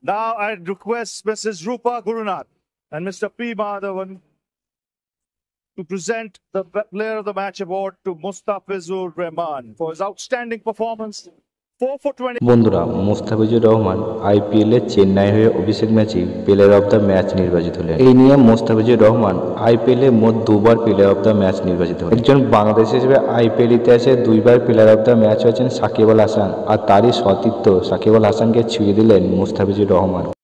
Now I request Mrs. Rupa Gurunath and Mr. P. Madhavan to present the Player of the Match award to Mustafizur Rahman for his outstanding performance. 4 for 20. বন্ধুরা, Mustafizur Rahman IPL এ চেন্নাই হয়ে অভিষেক ম্যাচে player of the match নির্বাচিত হলেন। এই নিয়ে Mustafizur Rahman IPL এ মোট দুবার প্লেয়ার অফ দ্য ম্যাচ নির্বাচিত হলেন। একজন বাংলাদেশি হিসেবে আইপিএল ইতিহাসে দুইবার প্লেয়ার অফ দ্য ম্যাচ হয়েছেন সাকিব আল হাসান, আর তারই সতীর্থ সাকিব আল হাসানকে ছুঁয়ে দিলেন মুস্তাফিজুর রহমান।